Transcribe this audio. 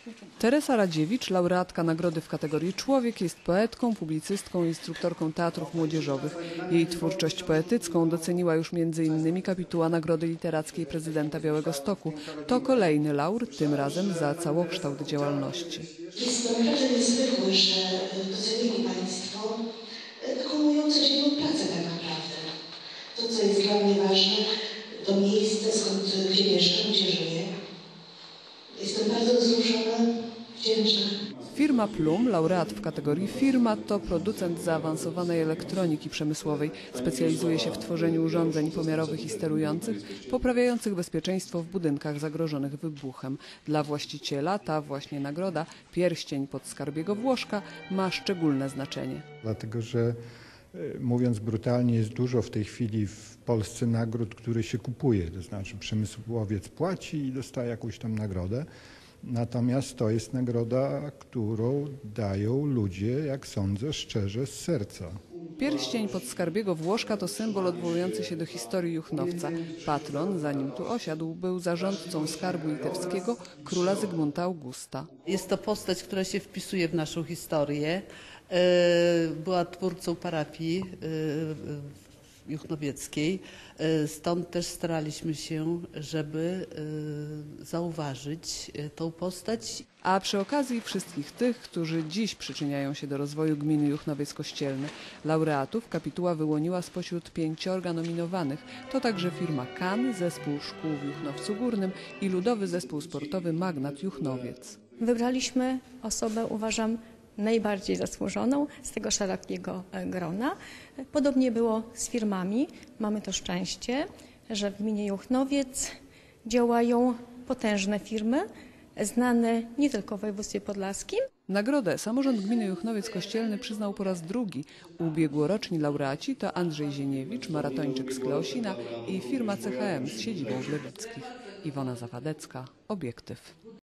Teresa Radziewicz, laureatka nagrody w kategorii Człowiek, jest poetką, publicystką i instruktorką teatrów młodzieżowych. Jej twórczość poetycką doceniła już m.in. kapituła Nagrody Literackiej prezydenta Białegostoku. To kolejny laur, tym razem za całokształt działalności. Jest to naprawdę niezwykłe, że docenili Państwo taką moją codzienną pracę tak naprawdę. To, co jest dla mnie ważne, to miejsce, gdzie mieszkam, gdzie żyję. Jestem bardzo wzruszona, wdzięczna. Firma Plum, laureat w kategorii Firma, to producent zaawansowanej elektroniki przemysłowej. Specjalizuje się w tworzeniu urządzeń pomiarowych i sterujących, poprawiających bezpieczeństwo w budynkach zagrożonych wybuchem. Dla właściciela ta właśnie nagroda, pierścień podskarbiego Włoszka, ma szczególne znaczenie. Dlatego, że mówiąc brutalnie, jest dużo w tej chwili w Polsce nagród, które się kupuje. To znaczy przemysłowiec płaci i dostaje jakąś tam nagrodę. Natomiast to jest nagroda, którą dają ludzie, jak sądzę, szczerze z serca. Pierścień podskarbiego Włoszka to symbol odwołujący się do historii Juchnowca. Patron, zanim tu osiadł, był zarządcą skarbu litewskiego króla Zygmunta Augusta. Jest to postać, która się wpisuje w naszą historię. Była twórcą parafii juchnowieckiej, stąd też staraliśmy się, żeby zauważyć tą postać. A przy okazji wszystkich tych, którzy dziś przyczyniają się do rozwoju gminy Juchnowiec-Kościelny. Laureatów kapituła wyłoniła spośród 5 nominowanych. To także firma KAN, Zespół Szkół w Juchnowcu Górnym i Ludowy Zespół Sportowy Magnat Juchnowiec. Wybraliśmy osobę, uważam, najbardziej zasłużoną z tego szerokiego grona. Podobnie było z firmami. Mamy to szczęście, że w gminie Juchnowiec działają potężne firmy, znane nie tylko w województwie podlaskim. Nagrodę samorząd gminy Juchnowiec-Kościelny przyznał po raz drugi. Ubiegłoroczni laureaci to Andrzej Zieniewicz, maratończyk z Kleosina i firma CHM z siedzibą w Lewickich. Iwona Zawadecka, Obiektyw.